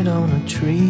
it on a tree.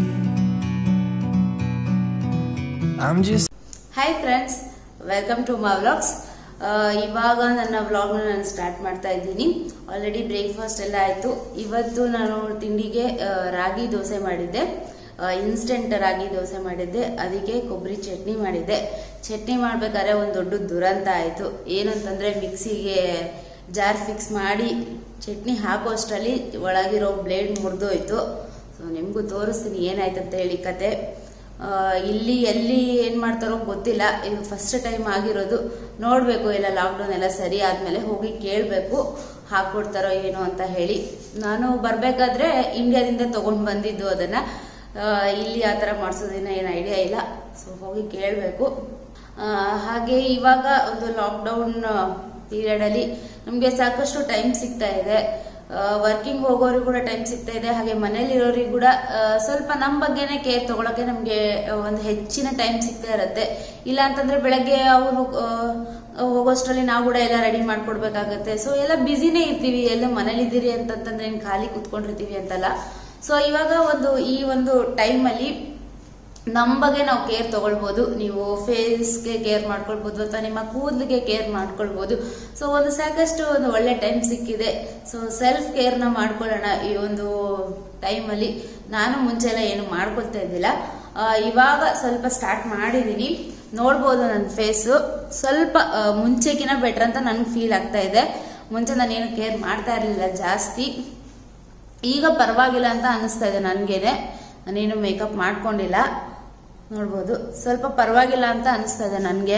I'm just Hi friends, welcome to my vlogs. ಇವಾಗ ನನ್ನ ವ್ಲಾಗ್ನ ನಾನು ಸ್ಟಾರ್ಟ್ ಮಾಡ್ತಾ ಇದ್ದೀನಿ. ಆಲ್ರೆಡಿ ಬ್ರೇಕ್ಫಾಸ್ಟ್ ಎಲ್ಲ ಆಯಿತು. ಇವತ್ತು ನಾನು ತಿಂಡಿಗೆ ರಾಗಿ ದೋಸೆ ಮಾಡಿದ್ದೆ, ಇನ್ಸ್ಟೆಂಟ್ ರಾಗಿ ದೋಸೆ ಮಾಡಿದ್ದೆ. ಅದಕ್ಕೆ ಕೊಬ್ಬರಿ ಚಟ್ನಿ ಮಾಡಿದ್ದೆ. ಚಟ್ನಿ ಮಾಡಬೇಕಾದ್ರೆ ಒಂದು ದೊಡ್ಡ ದುರಂತ ಆಯಿತು. ಏನಂತಂದರೆ ಮಿಕ್ಸಿಗೆ ಜಾರ್ ಫಿಕ್ಸ್ ಮಾಡಿ ಚಟ್ನಿ ಹಾಕೋಷ್ಟರಲ್ಲಿ ಒಳಗಿರೋ ಬ್ಲೇಡ್ ಮುರಿದೋಯ್ತು. ಸೊ ನಿಮಗೂ ತೋರಿಸ್ತೀನಿ ಏನಾಯ್ತು ಅಂತ ಹೇಳಿ ಕತೆ. ಇಲ್ಲಿ ಎಲ್ಲಿ ಏನು ಮಾಡ್ತಾರೋ ಗೊತ್ತಿಲ್ಲ. ಇದು ಫಸ್ಟ್ ಟೈಮ್ ಆಗಿರೋದು. ನೋಡಬೇಕು, ಎಲ್ಲ ಲಾಕ್ಡೌನ್ ಎಲ್ಲ ಸರಿ ಆದಮೇಲೆ ಹೋಗಿ ಕೇಳಬೇಕು ಹಾಕ್ಕೊಡ್ತಾರೋ ಏನೋ ಅಂತ ಹೇಳಿ. ನಾನು ಬರಬೇಕಾದ್ರೆ ಇಂಡಿಯಾದಿಂದ ತೊಗೊಂಡು ಬಂದಿದ್ದು ಅದನ್ನು. ಇಲ್ಲಿ ಆ ಥರ ಮಾಡಿಸೋದಿನ ಏನು ಐಡಿಯಾ ಇಲ್ಲ. ಸೊ ಹೋಗಿ ಕೇಳಬೇಕು. ಹಾಗೆ ಇವಾಗ ಒಂದು ಲಾಕ್ಡೌನ್ ಪೀರಿಯಡಲ್ಲಿ ನಮಗೆ ಸಾಕಷ್ಟು ಟೈಮ್ ಸಿಗ್ತಾ ಇದೆ. ವರ್ಕಿಂಗ್ ಹೋಗೋರಿಗೆ ಕೂಡ ಟೈಮ್ ಸಿಗ್ತಾ ಇದೆ. ಹಾಗೆ ಮನೇಲಿರೋರಿಗೆ ಕೂಡ ಸ್ವಲ್ಪ ನಮ್ಮ ಬಗ್ಗೆನೇ ಕೇರ್ ತಗೊಳಕ್ಕೆ ನಮಗೆ ಒಂದು ಹೆಚ್ಚಿನ ಟೈಮ್ ಸಿಗ್ತಾ ಇರುತ್ತೆ. ಇಲ್ಲ ಅಂತಂದ್ರೆ ಬೆಳಗ್ಗೆ ಅವರು ಹೋಗೋಷ್ಟರಲ್ಲಿ ನಾವು ಕೂಡ ಎಲ್ಲ ರೆಡಿ ಮಾಡ್ಕೊಡ್ಬೇಕಾಗತ್ತೆ. ಸೊ ಎಲ್ಲ ಬ್ಯುಸಿನೇ ಇರ್ತೀವಿ. ಎಲ್ಲ ಮನೇಲಿದ್ದೀರಿ ಅಂತಂತಂದ್ರೆ ಏನು ಖಾಲಿ ಕುತ್ಕೊಂಡಿರ್ತೀವಿ ಅಂತಲ್ಲ. ಸೊ ಇವಾಗ ಈ ಒಂದು ಟೈಮಲ್ಲಿ ನಮ್ಮ ಬಗ್ಗೆ ನಾವು ಕೇರ್ ತಗೊಳ್ಬೋದು. ನೀವು ಫೇಸ್ಗೆ ಕೇರ್ ಮಾಡ್ಕೊಳ್ಬೋದು ಅಥವಾ ನಿಮ್ಮ ಕೂದಲಿಗೆ ಕೇರ್ ಮಾಡ್ಕೊಳ್ಬೋದು. ಸೊ ಸಾಕಷ್ಟು ಒಂದು ಒಳ್ಳೆ ಟೈಮ್ ಸಿಕ್ಕಿದೆ. ಸೊ ಸೆಲ್ಫ್ ಕೇರ್ನ ಮಾಡ್ಕೊಳ್ಳೋಣ ಈ ಒಂದು ಟೈಮಲ್ಲಿ. ನಾನು ಮುಂಚೆ ಎಲ್ಲ ಏನು ಮಾಡ್ಕೊಳ್ತಾ ಇದ್ದಿಲ್ಲ. ಇವಾಗ ಸ್ವಲ್ಪ ಸ್ಟಾರ್ಟ್ ಮಾಡಿದ್ದೀನಿ. ನೋಡ್ಬೋದು ನನ್ನ ಫೇಸು ಸ್ವಲ್ಪ ಮುಂಚೆಗಿನ ಬೆಟರ್ ಅಂತ ನನಗೆ ಫೀಲ್ ಆಗ್ತಾ ಇದೆ. ಮುಂಚೆ ನಾನೇನು ಕೇರ್ ಮಾಡ್ತಾ ಇರಲಿಲ್ಲ ಜಾಸ್ತಿ. ಈಗ ಪರವಾಗಿಲ್ಲ ಅಂತ ಅನ್ನಿಸ್ತಾ ಇದೆ ನನಗೇನೆ. ನಾನೇನು ಮೇಕಪ್ ಮಾಡ್ಕೊಂಡಿಲ್ಲ. ನೋಡ್ಬೋದು ಸ್ವಲ್ಪ ಪರವಾಗಿಲ್ಲ ಅಂತ ಅನಿಸ್ತಾ ಇದೆ ನನಗೆ.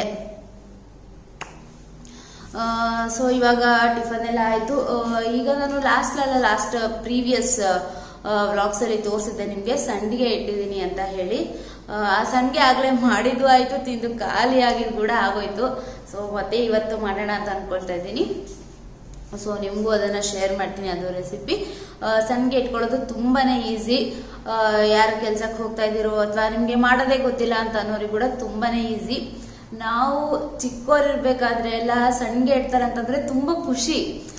ಸೊ ಇವಾಗ ಟಿಫನ್ ಎಲ್ಲ ಆಯಿತು. ಈಗ ನಾನು ಲಾಸ್ಟ್ ಪ್ರೀವಿಯಸ್ ವ್ಲಾಗ್ಸಲ್ಲಿ ತೋರಿಸಿದ್ದೆ ನಿಮಗೆ ಸಂಡಿಗೆ ಇಟ್ಟಿದ್ದೀನಿ ಅಂತ ಹೇಳಿ. ಆ ಸಂಡಿಗೆ ಆಗಲೇ ಮಾಡಿದ್ದು ಆಯಿತು, ತಿಂದು ಖಾಲಿ ಆಗಿದ್ದು ಕೂಡ ಆಗೋಯ್ತು. ಸೊ ಮತ್ತೆ ಇವತ್ತು ಮಾಡೋಣ ಅಂತ ಅಂದ್ಕೊಳ್ತಾ ಇದ್ದೀನಿ. ಸೊ ನಿಮಗೂ ಅದನ್ನು ಶೇರ್ ಮಾಡ್ತೀನಿ, ಅದು ರೆಸಿಪಿ. ಸಂಡಿಗೆ ಇಟ್ಕೊಳ್ಳೋದು ತುಂಬಾ ಈಸಿ. ಯಾರು ಕೆಲ್ಸಕ್ಕೆ ಹೋಗ್ತಾ ಇದ್ದೀರೋ ಅಥವಾ ನಿಮಗೆ ಮಾಡೋದೇ ಗೊತ್ತಿಲ್ಲ ಅಂತ ಅನ್ನೋರಿಗೆ ಕೂಡ ತುಂಬಾ ಈಸಿ. ನಾವು ಚಿಕ್ಕವರಿರ್ಬೇಕಾದ್ರೆ ಎಲ್ಲ ಸಂಡಿಗೆ ಇಡ್ತಾರೆ ಅಂತಂದ್ರೆ ತುಂಬ ಖುಷಿ.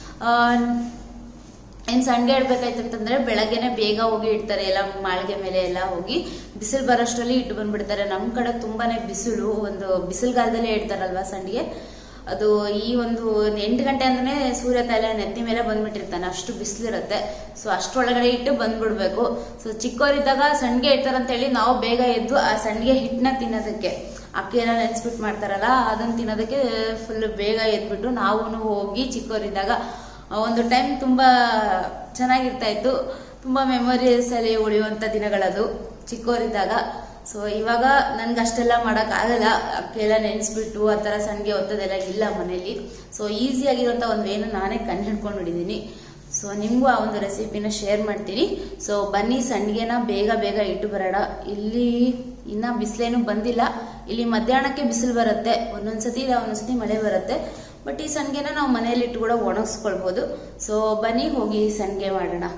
ಏನು ಸಂಡಿಗೆ ಇಡ್ಬೇಕಾಯ್ತು ಅಂತಂದ್ರೆ ಬೆಳಗ್ಗೆನೆ ಬೇಗ ಹೋಗಿ ಇಡ್ತಾರೆ. ಎಲ್ಲ ಮಾಳಿಗೆ ಮೇಲೆ ಎಲ್ಲ ಹೋಗಿ ಬಿಸಿಲು ಬರೋಷ್ಟರಲ್ಲಿ ಇಟ್ಟು ಬಂದ್ಬಿಡ್ತಾರೆ. ನಮ್ಮ ಕಡೆ ತುಂಬಾನೇ ಬಿಸಿಲು, ಒಂದು ಬಿಸಿಲುಗಾಲದಲ್ಲೇ ಇಡ್ತಾರಲ್ವಾ ಸಂಡಿಗೆ. ಅದು ಈ ಒಂದು 8 ಗಂಟೆ ಅಂದ್ರೆ ಸೂರ್ಯ ತಲೆ ನೆತ್ತಿ ಮೇಲೆ ಬಂದ್ಬಿಟ್ಟಿರ್ತಾನೆ, ಅಷ್ಟು ಬಿಸಿಲಿರುತ್ತೆ. ಸೊ ಅಷ್ಟೊಳಗಡೆ ಇಟ್ಟು ಬಂದ್ಬಿಡ್ಬೇಕು. ಸೊ ಚಿಕ್ಕವರಿದ್ದಾಗ ಸಂಡಿಗೆ ಇಡ್ತಾರಂತ ಹೇಳಿ ನಾವು ಬೇಗ ಎದ್ದು ಆ ಸಂಡಿಗೆ ಹಿಟ್ಟನ್ನ ತಿನ್ನೋದಕ್ಕೆ, ಅಕ್ಕಿ ಎಲ್ಲ ನೆನೆಸ್ಬಿಟ್ಟು ಮಾಡ್ತಾರಲ್ಲ ಅದನ್ನ ತಿನ್ನೋದಕ್ಕೆ ಫುಲ್ ಬೇಗ ಎದ್ಬಿಟ್ಟು ನಾವು ಹೋಗಿ ಚಿಕ್ಕವರಿದ್ದಾಗ ಒಂದು ಟೈಮ್ ತುಂಬಾ ಚೆನ್ನಾಗಿರ್ತಾ ಇತ್ತು. ತುಂಬಾ ಮೆಮೊರೀಸ್ ಅಲ್ಲಿ ಉಳಿಯುವಂತ ದಿನಗಳದು ಚಿಕ್ಕವರಿದ್ದಾಗ. ಸೊ ಇವಾಗ ನನ್ಗೆ ಅಷ್ಟೆಲ್ಲ ಮಾಡೋಕ್ಕಾಗಲ್ಲ. ಅಕ್ಕೆಲ್ಲ ನೆನೆಸ್ಬಿಟ್ಟು ಆ ಥರ ಸಂಡಿಗೆ ಒತ್ತದೆಲ್ಲ ಇಲ್ಲ ಮನೇಲಿ. ಸೊ ಈಸಿಯಾಗಿರೋಂಥ ಒಂದು ವೇನ ನಾನೇ ಕಂಡು ಹಿಡ್ಕೊಂಡಿದ್ದೀನಿ. ಸೊ ನಿಮಗೂ ಆ ಒಂದು ರೆಸಿಪಿನ ಶೇರ್ ಮಾಡ್ತೀನಿ. ಸೊ ಬನ್ನಿ ಸಂಡಿಗೆನ ಬೇಗ ಇಟ್ಟು ಬರೋಣ. ಇಲ್ಲಿ ಇನ್ನ ಬಿಸಿಲೇನು ಬಂದಿಲ್ಲ. ಇಲ್ಲಿ ಮಧ್ಯಾಹ್ನಕ್ಕೆ ಬಿಸಿಲು ಬರುತ್ತೆ, ಒಂದೊಂದ್ಸತಿ ಇಲ್ಲ ಒಂದೊಂದ್ಸತಿ ಮಳೆ ಬರುತ್ತೆ. ಬಟ್ ಈ ಸಂಡಿಗೆನ ನಾವು ಮನೆಯಲ್ಲಿ ಇಟ್ಟು ಕೂಡ ಒಣಗಿಸ್ಕೊಳ್ಬೋದು. ಸೊ ಬನ್ನಿ ಹೋಗಿ ಸಂಡಿಗೆ ಮಾಡೋಣ.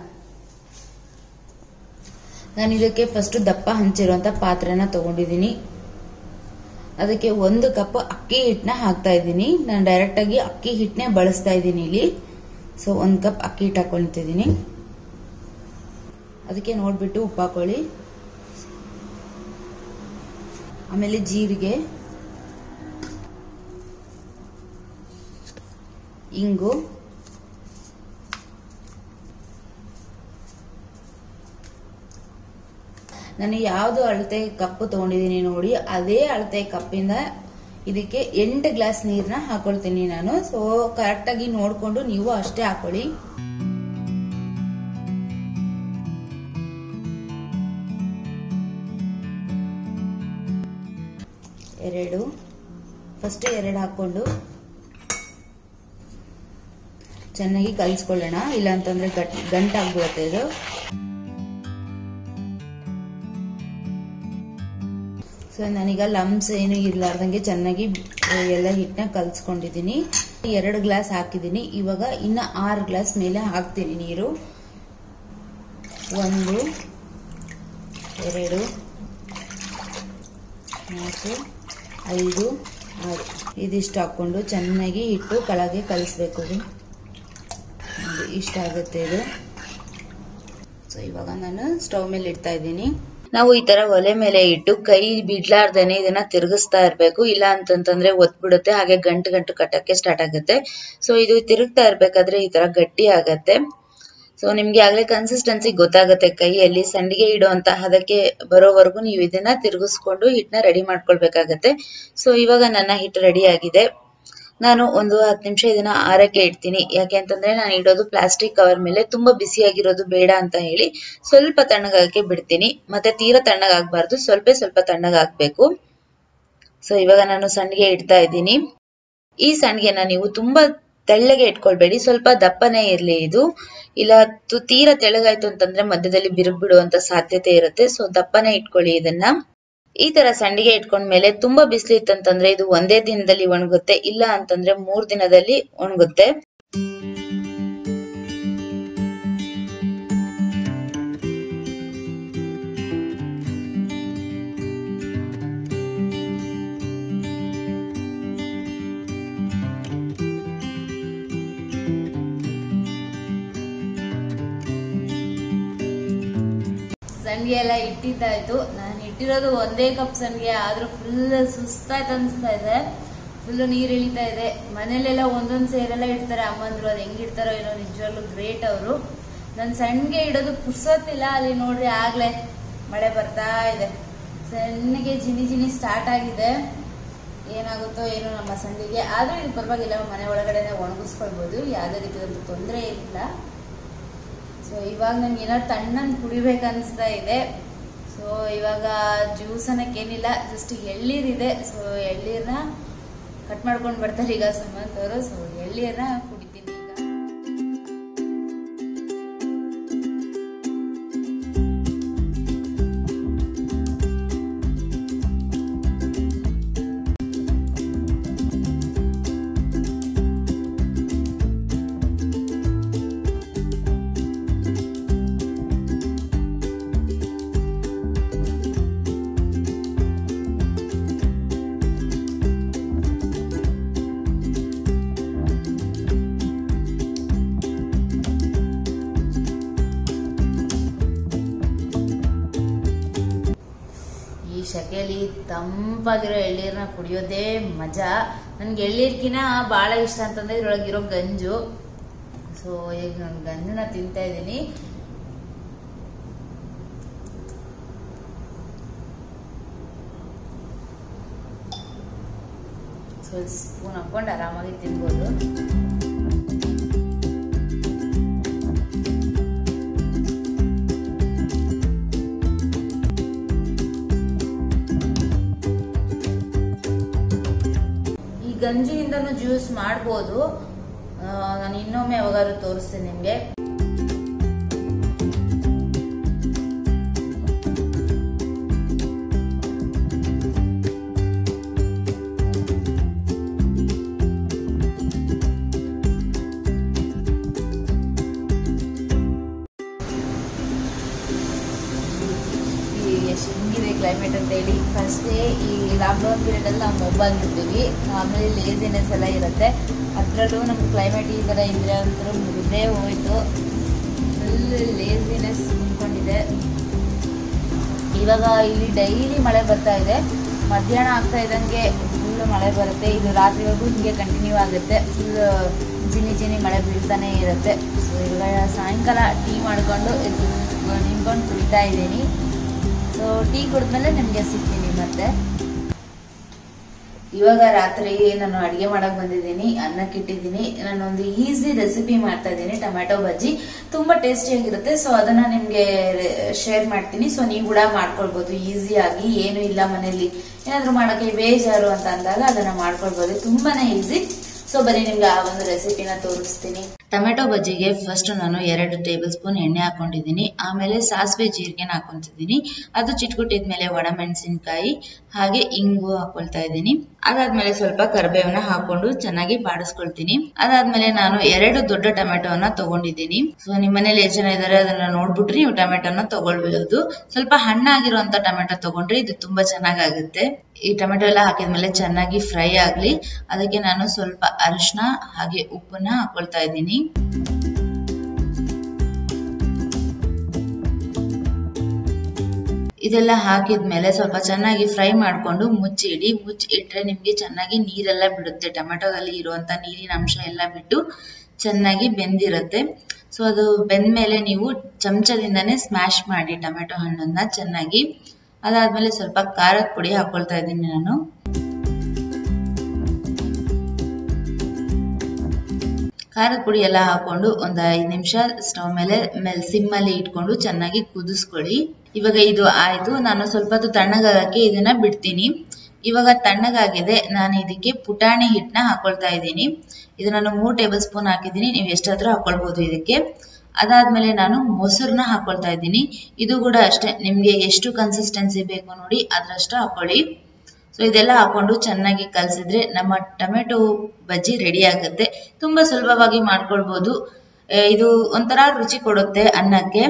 ನಾನು ಇದಕ್ಕೆ ಫಸ್ಟ್ ದಪ್ಪ ಹಂಚಿರುವಂತ ಪಾತ್ರೆನ ತಗೊಂಡಿದ್ದೀನಿ. ಅದಕ್ಕೆ 1 ಕಪ್ ಅಕ್ಕಿ ಹಿಟ್ಟನ್ನ ಹಾಕ್ತಾ ಇದ್ದೀನಿ. ನಾನು ಡೈರೆಕ್ಟ್ ಆಗಿ ಅಕ್ಕಿ ಹಿಟ್ಟನ್ನೇ ಬಳಸ್ತಾ ಇದ್ದೀನಿ ಇಲ್ಲಿ. ಸೊ 1 ಕಪ್ ಅಕ್ಕಿ ಹಿಟ್ಟು ಹಾಕೊಳ್ತಿದ್ದೀನಿ. ಅದಕ್ಕೆ ನೋಡ್ಬಿಟ್ಟು ಉಪ್ಪು ಹಾಕೊಳ್ಳಿ. ಆಮೇಲೆ ಜೀರಿಗೆ, ಇಂಗು, ನಾನು ಯಾವುದು ಅಳತೆ ಕಪ್ಪು ತಗೊಂಡಿದ್ದೀನಿ ನೋಡಿ, ಅದೇ ಅಳತೆ ಕಪ್ಪಿಂದ ಇದಕ್ಕೆ 8 ಗ್ಲಾಸ್ ನೀರನ್ನ ಹಾಕೊಳ್ತೀನಿ ನಾನು. ಸೊ ಕರೆಕ್ಟ್ ಆಗಿ ನೋಡ್ಕೊಂಡು ನೀವು ಅಷ್ಟೇ ಹಾಕೊಳ್ಳಿ. ಫಸ್ಟ್ 2 ಹಾಕೊಂಡು ಚೆನ್ನಾಗಿ ಕಲಿಸ್ಕೊಳ್ಳೋಣ. ಇಲ್ಲ ಅಂತಂದ್ರೆ ಗಂಟಾಗ್ಬಿಡುತ್ತೆ ಇದು. ಸೊ ನಾನೀಗ ಲಮ್ಸ್ ಏನು ಇರ್ಲಾರ್ದಂಗೆ ಚೆನ್ನಾಗಿ ಎಲ್ಲ ಹಿಟ್ಟನ್ನ ಕಲ್ಸ್ಕೊಂಡಿದ್ದೀನಿ. 2 ಗ್ಲಾಸ್ ಹಾಕಿದ್ದೀನಿ. ಇವಾಗ ಇನ್ನ 6 ಗ್ಲಾಸ್ ಮೇಲೆ ಹಾಕ್ತೀನಿ ನೀರು. 1 2 3 4 5 6 ಇದಿಷ್ಟು ಹಾಕೊಂಡು ಚೆನ್ನಾಗಿ ಹಿಟ್ಟು ಕೆಳಗೆ ಕಲಿಸ್ಬೇಕು. ಇಷ್ಟ ಆಗುತ್ತೆ ಇದು. ಸೊ ಇವಾಗ ನಾನು ಸ್ಟವ್ ಮೇಲೆ ಇಡ್ತಾ ಇದ್ದೀನಿ. ನಾವು ಈ ತರ ಒಲೆ ಮೇಲೆ ಇಟ್ಟು ಕೈ ಬಿಡ್ಲಾರ್ದೇನೆ ಇದನ್ನ ತಿರುಗಿಸ್ತಾ ಇರ್ಬೇಕು, ಇಲ್ಲ ಅಂತಂತಂದ್ರೆ ಒತ್ಬಿಡುತ್ತೆ, ಹಾಗೆ ಗಂಟು ಗಂಟು ಕಟ್ಟಕ್ಕೆ ಸ್ಟಾರ್ಟ್ ಆಗುತ್ತೆ. ಸೊ ಇದು ತಿರುಗ್ತಾ ಇರ್ಬೇಕಾದ್ರೆ ಈ ತರ ಗಟ್ಟಿ ಆಗತ್ತೆ. ಸೊ ನಿಮ್ಗೆ ಆಗ್ಲೇ ಕನ್ಸಿಸ್ಟೆನ್ಸಿ ಗೊತ್ತಾಗುತ್ತೆ, ಕೈಯಲ್ಲಿ ಸಂಡಿಗೆ ಇಡುವಂತ ಹದಕ್ಕೆ ಬರೋವರೆಗೂ ನೀವು ಇದನ್ನ ತಿರುಗಿಸ್ಕೊಂಡು ಹಿಟ್ಟನ್ನ ರೆಡಿ ಮಾಡ್ಕೊಳ್ಬೇಕಾಗತ್ತೆ. ಸೊ ಇವಾಗ ನನ್ನ ಹಿಟ್ಟು ರೆಡಿ ಆಗಿದೆ. ನಾನು ಒಂದು 10 ನಿಮಿಷ ಇದನ್ನ ಆರಕ್ಕೆ ಇಡ್ತೀನಿ. ಯಾಕೆ ಅಂತಂದ್ರೆ ನಾನು ಇಡೋದು ಪ್ಲಾಸ್ಟಿಕ್ ಕವರ್ ಮೇಲೆ, ತುಂಬಾ ಬಿಸಿಯಾಗಿರೋದು ಬೇಡ ಅಂತ ಹೇಳಿ ಸ್ವಲ್ಪ ತಣ್ಣಗಾಗಕ್ಕೆ ಬಿಡ್ತೀನಿ. ಮತ್ತೆ ತೀರಾ ತಣ್ಣಗಾಗಬಾರ್ದು, ಸ್ವಲ್ಪ ತಣ್ಣಗಾಗ್ಬೇಕು. ಸೊ ಇವಾಗ ನಾನು ಸಂಡಿಗೆ ಇಡ್ತಾ ಇದ್ದೀನಿ. ಈ ಸಂಡಿಗೆನ ನೀವು ತುಂಬಾ ತೆಳ್ಳಗೆ ಇಟ್ಕೊಳ್ಬೇಡಿ, ಸ್ವಲ್ಪ ದಪ್ಪನೇ ಇರ್ಲಿ ಇದು. ಇಲ್ಲ ತೀರಾ ತೆಳ್ಳಗಾಯ್ತು ಅಂತಂದ್ರೆ ಮಧ್ಯದಲ್ಲಿ ಬಿರುಕು ಬಿಡುವಂತ ಸಾಧ್ಯತೆ ಇರುತ್ತೆ. ಸೊ ದಪ್ಪನೇ ಇಟ್ಕೊಳ್ಳಿ ಇದನ್ನ. ಈ ತರ ಸಂಡಿಗೆ ಇಟ್ಕೊಂಡ್ಮೇಲೆ ತುಂಬಾ ಬಿಸಿಲು ಇತ್ತಂತಂದ್ರೆ ಇದು ಒಂದೇ ದಿನದಲ್ಲಿ ಒಣಗುತ್ತೆ, ಇಲ್ಲ ಅಂತಂದ್ರೆ 3 ದಿನದಲ್ಲಿ ಒಣಗುತ್ತೆ. ಸಂಡಿಗೆ ಎಲ್ಲ ಇಟ್ಟಿದ್ದಾಯ್ತು. ನಾನು ಇಟ್ಟಿರೋದು ಒಂದೇ ಕಪ್ ಸಂಡಿಗೆ, ಆದ್ರೂ ಫುಲ್ ಸುಸ್ತಾಯ್ತು ಅನ್ಸ್ತಾ ಇದೆ. ಫುಲ್ ನೀರ್ ಇಳಿತಾ ಇದೆ. ಮನೇಲೆಲ್ಲ ಒಂದೊಂದ್ ಸೇರೆಲ್ಲ ಇಡ್ತಾರೆ ಅಮ್ಮಂದ್ರು, ಅದು ಹೆಂಗಿಡ್ತಾರೋ ಏನೋ, ನಿಜವಾಗ್ಲೂ ಗ್ರೇಟ್ ಅವರು. ನನ್ ಸಂಡಿಗೆ ಇಡೋದು ಪುರ್ಸೊತ್ತಿಲ್ಲ. ಅಲ್ಲಿ ನೋಡ್ರಿ ಆಗ್ಲೇ ಮಳೆ ಬರ್ತಾ ಇದೆ, ಸಣ್ಣಗೆ ಜಿನಿ ಸ್ಟಾರ್ಟ್ ಆಗಿದೆ. ಏನಾಗುತ್ತೋ ಏನೋ ನಮ್ಮ ಸಂಡಿಗೆ. ಆದ್ರೂ ಇದು ಪರವಾಗಿಲ್ಲ, ಮನೆ ಒಳಗಡೆನೆ ಒಣಗಿಸ್ಕೊಳ್ಬಹುದು, ಯಾವ್ದೇ ರೀತಿಯಾದಂತ ತೊಂದರೆ ಇಲ್ಲ. ಸೊ ಇವಾಗ ನಮ್ಗೆ ಏನಾದ್ರು ತಣ್ಣನ್ ಕುಡಿಬೇಕನ್ನಿಸ್ತಾ ಇದೆ. ಸೊ ಇವಾಗ ಜ್ಯೂಸ್ ಅನ್ನಕ್ಕೇನಿಲ್ಲ, ಜಸ್ಟ್ ಎಳ್ಳೀರಿದೆ. ಸೊ ಎಳ್ಳೀರ್ನ ಕಟ್ ಮಾಡ್ಕೊಂಡು ಬರ್ತಾರೆ ಈಗ ಸುಮಂತ್ ಅವರು. ಸೊ ಎಳ್ಳೀರ್ನ ಕುಡಿತೀನಿ ಈಗ. ಶಕೆಲಿ ತಂಪಾಗಿರೋ ಎಳ್ಳೀರ್ನ ಕುಡಿಯೋದೇ ಮಜಾ. ನನ್ಗೆ ಎಳ್ಳೀರ್ಕಿನ ಬಹಳ ಇಷ್ಟ ಅಂತಂದ್ರೆ ಇದ್ರೊಳಗಿರೋ ಗಂಜು. ಸೊ ಈಗ ನಾನು ಗಂಜನ್ನ ತಿಂತಾ ಇದ್ದೀನಿ. ಸ್ವಲ್ಪ ಸ್ಪೂನ್ ಹಾಕೊಂಡು ಆರಾಮಾಗಿ ತಿನ್ಬೋದು. ಗಂಜಿಯಿಂದನೂ ಜ್ಯೂಸ್ ಮಾಡ್ಬೋದು. ನಾನು ಇನ್ನೊಮ್ಮೆ ಯಾವಾಗಾದ್ರೂ ತೋರಿಸ್ತೀನಿ ನಿಮ್ಗೆ. ಹೆಂಗಿದೆ ಕ್ಲೈಮೇಟ್ ಅಂತ ಹೇಳಿ. ಫಸ್ಟೇ ಈ ಲಾಕ್ಡೌನ್ ಪೀರಿಯಡ್ ಅಲ್ಲಿ ನಾವು ಮೊಬೈಲ್ ಇರ್ತೀವಿ, ಆಮೇಲೆ ಲೇಸಿನೆಸ್ ಎಲ್ಲ ಇರುತ್ತೆ. ಅದರಲ್ಲೂ ನಮ್ಗೆ ಕ್ಲೈಮೇಟ್ ಈ ಥರ ಇದ್ರೆ ಅಂತೂ ಮುಗಿದೇ ಹೋಯ್ತು. ಫುಲ್ ಲೇಸಿನೆಸ್ ತುಂಬಿಕೊಂಡಿದೆ. ಇವಾಗ ಇಲ್ಲಿ ಡೈಲಿ ಮಳೆ ಬರ್ತಾ ಇದೆ. ಮಧ್ಯಾಹ್ನ ಆಗ್ತಾ ಇದ್ದಂಗೆ ಫುಲ್ ಮಳೆ ಬರುತ್ತೆ. ಇದು ರಾತ್ರಿವರೆಗೂ ಹಿಂಗೆ ಕಂಟಿನ್ಯೂ ಆಗುತ್ತೆ. ಫುಲ್ ಜಿನಿ ಮಳೆ ಬೀಳ್ತಾನೆ ಇರುತ್ತೆ. ಸೊ ಇವಾಗ ಸಾಯಂಕಾಲ ಟೀ ಮಾಡ್ಕೊಂಡು ನಿಂತ್ಕೊಂಡು ಕುಡಿತಾ ಇದ್ದೀನಿ. ಸೊ ಟೀ ಕುಡಿದ್ಮೇಲೆ ನಿಮಗೆ ಸಿಗ್ತೀನಿ ಮತ್ತೆ. ಇವಾಗ ರಾತ್ರಿ ನಾನು ಅಡುಗೆ ಮಾಡಕ್ ಬಂದಿದ್ದೀನಿ, ಅನ್ನಕ್ಕಿಟ್ಟಿದ್ದೀನಿ. ನಾನೊಂದು ಈಸಿ ರೆಸಿಪಿ ಮಾಡ್ತಾ ಇದ್ದೀನಿ, ಟೊಮ್ಯಾಟೊ ಬಜ್ಜಿ. ತುಂಬಾ ಟೇಸ್ಟಿಯಾಗಿರುತ್ತೆ. ಸೊ ಅದನ್ನ ನಿಮ್ಗೆ ಶೇರ್ ಮಾಡ್ತೀನಿ. ಸೊ ನೀವು ಕೂಡ ಮಾಡ್ಕೊಳ್ಬಹುದು ಈಸಿಯಾಗಿ. ಏನು ಇಲ್ಲ ಮನೇಲಿ ಏನಾದ್ರು ಮಾಡಕ್ಕೆ ಬೇಜಾರು ಅಂತ ಅಂದಾಗ ಅದನ್ನ ಮಾಡ್ಕೊಳ್ಬಹುದು, ತುಂಬಾನೇ ಈಸಿ. ಸೊ ಬರೀ ನಿಮ್ಗೆ ಆ ಒಂದು ರೆಸಿಪಿನ ತೋರಿಸ್ತೀನಿ. ಟೊಮೆಟೊ ಬಜ್ಜಿಗೆ ಫಸ್ಟ್ ನಾನು 2 ಟೇಬಲ್ ಸ್ಪೂನ್ ಎಣ್ಣೆ ಹಾಕೊಂಡಿದ್ದೀನಿ. ಆಮೇಲೆ ಸಾಸಿವೆ ಜೀರಿಗೆನ ಹಾಕೊಂತಿದ್ದೀನಿ. ಅದು ಚಿಟ್ಕುಟ್ಟಿದ್ಮೇಲೆ ಒಣಮೆಣಸಿನ್ಕಾಯಿ ಹಾಗೆ ಇಂಗು ಹಾಕೊಳ್ತಾ ಇದ್ದೀನಿ. ಅದಾದ್ಮೇಲೆ ಸ್ವಲ್ಪ ಕರಿಬೇವನ್ನ ಹಾಕೊಂಡು ಚೆನ್ನಾಗಿ ಬಾಡಿಸ್ಕೊಳ್ತೀನಿ. ಅದಾದ್ಮೇಲೆ ನಾನು 2 ದೊಡ್ಡ ಟೊಮೆಟೊನ ತಗೊಂಡಿದ್ದೀನಿ. ಸೊ ನಿಮ್ಮ ಮನೇಲಿ ಎಷ್ಟು ಜನ ಇದಾರೆ ಅದನ್ನ ನೋಡ್ಬಿಟ್ರಿ ನೀವು ಟೊಮೆಟೊನ ತಗೊಳ್ಬಹುದು. ಸ್ವಲ್ಪ ಹಣ್ಣಾಗಿರುವಂತ ಟೊಮೆಟೊ ತಗೊಂಡ್ರೆ ಇದು ತುಂಬಾ ಚೆನ್ನಾಗಾಗುತ್ತೆ. ಈ ಟೊಮೆಟೊ ಎಲ್ಲ ಹಾಕಿದ್ಮೇಲೆ ಚೆನ್ನಾಗಿ ಫ್ರೈ ಆಗ್ಲಿ, ಅದಕ್ಕೆ ನಾನು ಸ್ವಲ್ಪ ಅರಿಶಿನ ಹಾಗೆ ಉಪ್ಪನ್ನ ಹಾಕೊಳ್ತಾ ಇದ್ದೀನಿ. ಇದೆಲ್ಲ ಹಾಕಿದ್ಮೇಲೆ ಸ್ವಲ್ಪ ಚೆನ್ನಾಗಿ ಫ್ರೈ ಮಾಡಿಕೊಂಡು ಮುಚ್ಚಿಡಿ. ಮುಚ್ಚಿಟ್ರೆ ನಿಮಗೆ ಚೆನ್ನಾಗಿ ನೀರೆಲ್ಲ ಬಿಡುತ್ತೆ. ಟೊಮೆಟೊದಲ್ಲಿ ಇರುವಂಥ ನೀರಿನ ಅಂಶ ಎಲ್ಲ ಬಿಟ್ಟು ಚೆನ್ನಾಗಿ ಬೆಂದಿರುತ್ತೆ. ಸೊ ಅದು ಬೆಂದ್ಮೇಲೆ ನೀವು ಚಮಚದಿಂದನೇ ಸ್ಮ್ಯಾಶ್ ಮಾಡಿ ಟೊಮೆಟೊ ಹಣ್ಣನ್ನ ಚೆನ್ನಾಗಿ. ಅದಾದ್ಮೇಲೆ ಸ್ವಲ್ಪ ಖಾರದ ಪುಡಿ ಹಾಕೊಳ್ತಾ ಇದ್ದೀನಿ ನಾನು. ಖಾರದ ಪುಡಿ ಎಲ್ಲ ಹಾಕೊಂಡು ಒಂದು 5 ನಿಮಿಷ ಸ್ಟವ್ ಮೇಲೆ ಸಿಮ್ಮಲ್ಲಿ ಇಟ್ಕೊಂಡು ಚೆನ್ನಾಗಿ ಕುದಿಸ್ಕೊಳ್ಳಿ. ಇವಾಗ ಇದು ಆಯ್ತು. ನಾನು ಸ್ವಲ್ಪ ಹೊತ್ತು ತಣ್ಣಗಾಗಕ್ಕೆ ಇದನ್ನ ಬಿಡ್ತೀನಿ. ಇವಾಗ ತಣ್ಣಗಾಗಿದೆ. ನಾನು ಇದಕ್ಕೆ ಪುಟಾಣಿ ಹಿಟ್ಟನ್ನ ಹಾಕೊಳ್ತಾ ಇದ್ದೀನಿ. ಇದು ನಾನು 3 ಟೇಬಲ್ ಸ್ಪೂನ್ ಹಾಕಿದ್ದೀನಿ. ನೀವು ಎಷ್ಟಾದ್ರೂ ಹಾಕೊಳ್ಬಹುದು ಇದಕ್ಕೆ. ಅದಾದ್ಮೇಲೆ ನಾನು ಮೊಸರನ್ನ ಹಾಕೊಳ್ತಾ ಇದ್ದೀನಿ. ಇದು ಕೂಡ ಅಷ್ಟೇ, ನಿಮ್ಗೆ ಎಷ್ಟು ಕನ್ಸಿಸ್ಟೆನ್ಸಿ ಬೇಕು ನೋಡಿ ಅದರಷ್ಟು ಹಾಕೊಳ್ಳಿ. ಸೊ ಇದೆಲ್ಲ ಹಾಕೊಂಡು ಚೆನ್ನಾಗಿ ಕಲಸಿದ್ರೆ ನಮ್ಮ ಟೊಮೆಟೊ ಬಜ್ಜಿ ರೆಡಿ ಆಗುತ್ತೆ. ತುಂಬಾ ಸುಲಭವಾಗಿ ಮಾಡ್ಕೊಳ್ಬಹುದು. ಇದು ಒಂಥರ ರುಚಿ ಕೊಡುತ್ತೆ ಅನ್ನಕ್ಕೆ.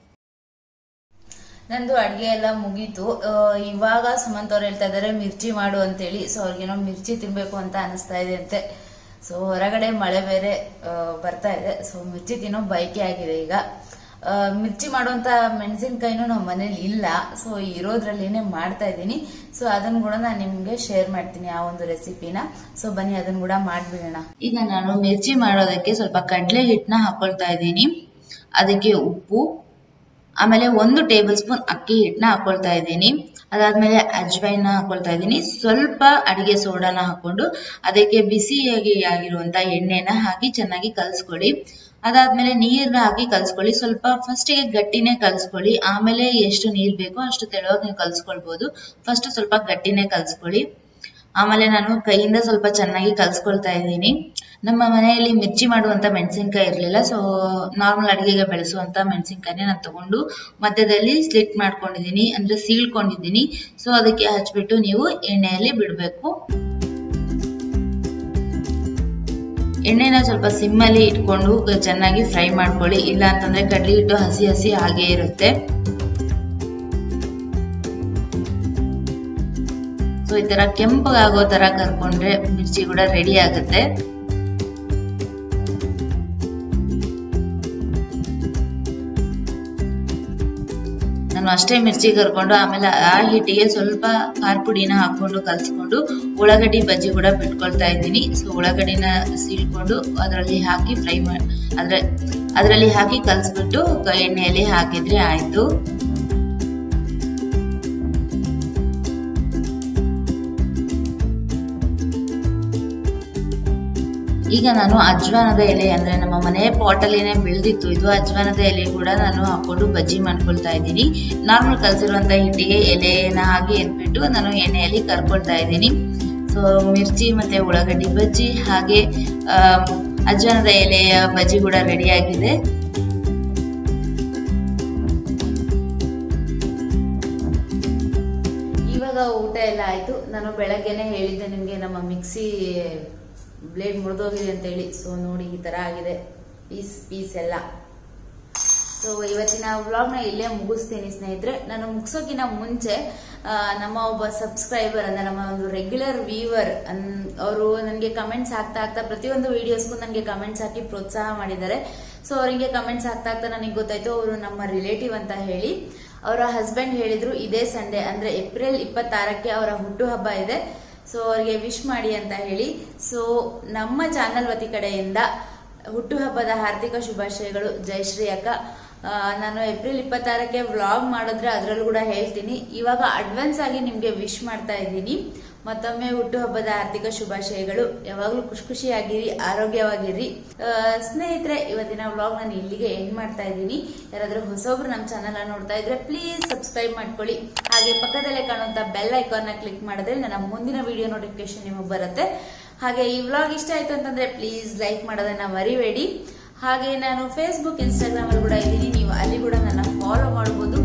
ನಂದು ಅಡ್ಗೆ ಎಲ್ಲ ಮುಗೀತು. ಇವಾಗ ಸುಮಂತ್ ಅವ್ರು ಹೇಳ್ತಾ ಇದಾರೆ ಮಿರ್ಚಿ ಮಾಡು ಅಂತೇಳಿ. ಸೊ ಅವ್ರಿಗೇನೋ ಮಿರ್ಚಿ ತಿನ್ಬೇಕು ಅಂತ ಅನಿಸ್ತಾ ಇದೆ ಅಂತೆ. ಸೊ ಹೊರಗಡೆ ಮಳೆ ಬೇರೆ ಬರ್ತಾ ಇದೆ. ಸೊ ಮಿರ್ಚಿ ತಿನ್ನೋ ಬಯಕೆ ಆಗಿದೆ ಈಗ. ಮಿರ್ಚಿ ಮಾಡುವಂತ ಮೆಣಸಿನ್ಕಾಯಿನೂ ನಮ್ಮ ಮನೇಲಿ ಇಲ್ಲ. ಸೊ ಇರೋದ್ರಲ್ಲೇನೆ ಮಾಡ್ತಾ ಇದ್ದೀನಿ. ಸೊ ಅದನ್ನ ಕೂಡ ನಾನು ನಿಮ್ಗೆ ಶೇರ್ ಮಾಡ್ತೀನಿ ಆ ಒಂದು ರೆಸಿಪಿನ. ಸೊ ಬನ್ನಿ ಅದನ್ನ ಕೂಡ ಮಾಡ್ಬಿಡೋಣ. ಈಗ ನಾನು ಮಿರ್ಚಿ ಮಾಡೋದಕ್ಕೆ ಸ್ವಲ್ಪ ಕಡಲೆ ಹಿಟ್ಟನ್ನ ಹಾಕೊಳ್ತಾ ಇದ್ದೀನಿ. ಅದಕ್ಕೆ ಉಪ್ಪು, ಆಮೇಲೆ 1 ಟೇಬಲ್ ಸ್ಪೂನ್ ಅಕ್ಕಿ ಹಿಟ್ಟನ್ನ ಹಾಕೊಳ್ತಾ ಇದ್ದೀನಿ. ಅದಾದ್ಮೇಲೆ ಅಜ್ವೈನ ಹಾಕೊಳ್ತಾ ಇದ್ದೀನಿ. ಸ್ವಲ್ಪ ಅಡಿಗೆ ಸೋಡಾನ ಹಾಕೊಂಡು ಅದಕ್ಕೆ ಬಿಸಿಯಾಗಿ ಆಗಿರುವಂತ ಎಣ್ಣೆನ ಹಾಕಿ ಚೆನ್ನಾಗಿ ಕಲ್ಸ್ಕೊಳ್ಳಿ. ಅದಾದ್ಮೇಲೆ ನೀರ್ನ ಹಾಕಿ ಕಲ್ಸ್ಕೊಳ್ಳಿ. ಸ್ವಲ್ಪ ಫಸ್ಟಿಗೆ ಗಟ್ಟಿನೇ ಕಲ್ಸ್ಕೊಳ್ಳಿ. ಆಮೇಲೆ ಎಷ್ಟು ನೀರ್ ಬೇಕೋ ಅಷ್ಟು ತೆಳುವಾಗಿ ನೀವು ಕಲ್ಸ್ಕೊಳ್ಬಹುದು. ಫಸ್ಟ್ ಸ್ವಲ್ಪ ಗಟ್ಟಿನೇ ಕಲ್ಸ್ಕೊಳ್ಳಿ. ಆಮೇಲೆ ನಾನು ಕೈಯಿಂದ ಸ್ವಲ್ಪ ಚೆನ್ನಾಗಿ ಕಲ್ಸ್ಕೊಳ್ತಾ ಇದ್ದೀನಿ. ನಮ್ಮ ಮನೆಯಲ್ಲಿ ಮಿರ್ಚಿ ಮಾಡುವಂತ ಮೆಣಸಿನ್ಕಾಯಿ ಇರಲಿಲ್ಲ. ಸೊ ನಾರ್ಮಲ್ ಅಡಿಗೆಗೆ ಬೆಳೆಸುವಂತ ಮೆಣಸಿನ್ಕಾಯಿನೇ ನಾನು ತಗೊಂಡು ಮಧ್ಯದಲ್ಲಿ ಸ್ಲಿಟ್ ಮಾಡ್ಕೊಂಡಿದ್ದೀನಿ, ಅಂದ್ರೆ ಸೀಳ್ಕೊಂಡಿದ್ದೀನಿ. ಸೊ ಅದಕ್ಕೆ ಹಚ್ಬಿಟ್ಟು ನೀವು ಎಣ್ಣೆಯಲ್ಲಿ ಬಿಡಬೇಕು. ಎಣ್ಣೆನ ಸ್ವಲ್ಪ ಸಿಮ್ಮಲ್ಲಿ ಇಟ್ಕೊಂಡು ಚೆನ್ನಾಗಿ ಫ್ರೈ ಮಾಡ್ಕೊಳ್ಳಿ. ಇಲ್ಲ ಅಂತಂದ್ರೆ ಕಡ್ಲಿ ಹಿಟ್ಟು ಹಸಿ ಹಸಿ ಹಾಗೆ ಇರುತ್ತೆ. ಸೊ ಈ ತರ ಕೆಂಪಗಾಗೋ ತರ ಕರ್ಕೊಂಡ್ರೆ ಮಿರ್ಚಿ ಕೂಡ ರೆಡಿ ಆಗುತ್ತೆ. ನಾನು ಅಷ್ಟೇ ಮಿರ್ಚಿ ಕರ್ಕೊಂಡು ಆಮೇಲೆ ಆ ಹಿಟ್ಟಿಗೆ ಸ್ವಲ್ಪ ಖಾರ ಪುಡಿನ ಹಾಕೊಂಡು ಕಲ್ಸ್ಕೊಂಡು ಉಳ್ಳಾಗಡ್ಡಿ ಬಜ್ಜಿ ಕೂಡ ಬಿಟ್ಕೊಳ್ತಾ ಇದ್ದೀನಿ. ಸೊ ಉಳ್ಳಾಗಡ್ಡಿನ ಸೀಳ್ಕೊಂಡು ಅದರಲ್ಲಿ ಹಾಕಿ ಫ್ರೈ ಮಾಡಿ ಅದರಲ್ಲಿ ಹಾಕಿ ಕಲ್ಸ್ಬಿಟ್ಟು ಎಣ್ಣೆಯಲ್ಲಿ ಹಾಕಿದ್ರೆ ಆಯ್ತು. ಈಗ ನಾನು ಅಜ್ವಾನದ ಎಲೆ, ಅಂದ್ರೆ ನಮ್ಮ ಮನೆ ಪಾಟಲ್ಲಿನೇ ಬೆಳೆದಿತ್ತು ಇದು ಅಜ್ವಾನದ ಎಲೆ ಕೂಡ ನಾನು ಹಾಕೊಂಡು ಬಜ್ಜಿ ಮಾಡ್ಕೊಳ್ತಾ ಇದ್ದೀನಿ. ನಾರ್ಮಲ್ ಕಲ್ಸಿರುವಂತ ಹಿಟ್ಟಿಗೆ ಎಲೆನ ಹಾಕಿ ಎದ್ಬಿಟ್ಟು ನಾನು ಎಣ್ಣೆಯಲ್ಲಿ ಕರ್ಕೊಳ್ತಾ ಇದ್ದೀನಿ. ಸೊ ಮಿರ್ಚಿ ಮತ್ತೆ ಉಳ್ಳಾಗಡ್ಡಿ ಬಜ್ಜಿ ಹಾಗೆ ಅಜ್ವಾನದ ಎಲೆಯ ಬಜ್ಜಿ ಕೂಡ ರೆಡಿ ಆಗಿದೆ. ಇವಾಗ ಊಟ ಎಲ್ಲ ಆಯ್ತು. ನಾನು ಬೆಳಗ್ಗೆನೆ ಹೇಳಿದ್ದೆ ನಿಮ್ಗೆ ನಮ್ಮ ಮಿಕ್ಸಿ ಬ್ಲೇಡ್ ಮುರಿದೋಗಿದೆ ಅಂತೇಳಿ. ಸೊ ನೋಡಿ ಈ ತರ ಆಗಿದೆ ಪೀಸ್ ಎಲ್ಲ. ಸೊ ಇವತ್ತಿನ ವ್ಲಾಗ್ನ ಇಲ್ಲೇ ಮುಗಿಸ್ತೀನಿ ಸ್ನೇಹಿತರೆ. ನಾನು ಮುಗಿಸೋಕಿನ ಮುಂಚೆ ನಮ್ಮ ಒಬ್ಬ ಸಬ್ಸ್ಕ್ರೈಬರ್, ಅಂದ್ರೆ ನಮ್ಮ ಒಂದು ರೆಗ್ಯುಲರ್ ವ್ಯೂವರ್, ಅವರು ನನಗೆ ಕಮೆಂಟ್ಸ್ ಹಾಕ್ತಾ ಪ್ರತಿಯೊಂದು ವಿಡಿಯೋಸ್ಗೂ ನನಗೆ ಕಮೆಂಟ್ಸ್ ಹಾಕಿ ಪ್ರೋತ್ಸಾಹ ಮಾಡಿದ್ದಾರೆ. ಸೊ ಅವರಿಗೆ ಕಮೆಂಟ್ಸ್ ಹಾಕ್ತಾ ನನಗೆ ಗೊತ್ತಾಯ್ತು ಅವರು ನಮ್ಮ ರಿಲೇಟಿವ್ ಅಂತ ಹೇಳಿ. ಅವರ ಹಸ್ಬೆಂಡ್ ಹೇಳಿದ್ರು ಇದೇ ಸಂಡೇ ಅಂದ್ರೆ ಏಪ್ರಿಲ್ 26ಕ್ಕೆ ಅವರ ಹುಟ್ಟುಹಬ್ಬ ಇದೆ. ಸೊ ಅವರಿಗೆ ವಿಶ್ ಮಾಡಿ ಅಂತ ಹೇಳಿ. ಸೊ ನಮ್ಮ ಚಾನಲ್ ವತಿ ಕಡೆಯಿಂದ ಹುಟ್ಟುಹಬ್ಬದ ಹಾರ್ದಿಕ ಶುಭಾಶಯಗಳು ಜಯಶ್ರೀ ಅಕ್ಕ. ನಾನು ಏಪ್ರಿಲ್ 26ಕ್ಕೆ ವ್ಲಾಗ್ ಮಾಡಿದ್ರೆ ಅದರಲ್ಲೂ ಕೂಡ ಹೇಳ್ತೀನಿ. ಇವಾಗ ಅಡ್ವಾನ್ಸ್ ಆಗಿ ನಿಮ್ಗೆ ವಿಶ್ ಮಾಡ್ತಾ ಇದ್ದೀನಿ. ಮತ್ತೊಮ್ಮೆ ಹುಟ್ಟುಹಬ್ಬದ ಹಾರ್ದಿಕ ಶುಭಾಶಯಗಳು. ಯಾವಾಗ್ಲೂ ಖುಷಿಯಾಗಿರಿ, ಆರೋಗ್ಯವಾಗಿರಿ. ಸ್ನೇಹಿತರೆ, ಇವತ್ತಿನ ವ್ಲಾಗ್ ನಾನು ಇಲ್ಲಿಗೆ ಎಂಡ್ ಮಾಡ್ತಾ ಇದ್ದೀನಿ. ಯಾರಾದ್ರೂ ಹೊಸೊಬ್ರು ನಮ್ಮ ಚಾನಲ್ ನೋಡ್ತಾ ಇದ್ರೆ ಪ್ಲೀಸ್ ಸಬ್ಸ್ಕ್ರೈಬ್ ಮಾಡ್ಕೊಳ್ಳಿ. ಹಾಗೆ ಪಕ್ಕದಲ್ಲೇ ಕಾಣುವಂತ ಬೆಲ್ ಐಕಾನ್ ನ ಕ್ಲಿಕ್ ಮಾಡಿದ್ರೆ ನನ್ನ ಮುಂದಿನ ವಿಡಿಯೋ ನೋಟಿಫಿಕೇಶನ್ ನಿಮಗೆ ಬರುತ್ತೆ. ಹಾಗೆ ಈ ವ್ಲಾಗ್ ಇಷ್ಟ ಆಯ್ತು ಅಂತಂದ್ರೆ ಪ್ಲೀಸ್ ಲೈಕ್ ಮಾಡೋದನ್ನ ಮರಿಬೇಡಿ. ಹಾಗೆ ನಾನು ಫೇಸ್ಬುಕ್, ಇನ್ಸ್ಟಾಗ್ರಾಮ್ ಅಲ್ಲಿ ಕೂಡ ಇದ್ದೀನಿ. ನೀವು ಅಲ್ಲಿ ಕೂಡ ನನ್ನ ಫಾಲೋ ಮಾಡಬಹುದು.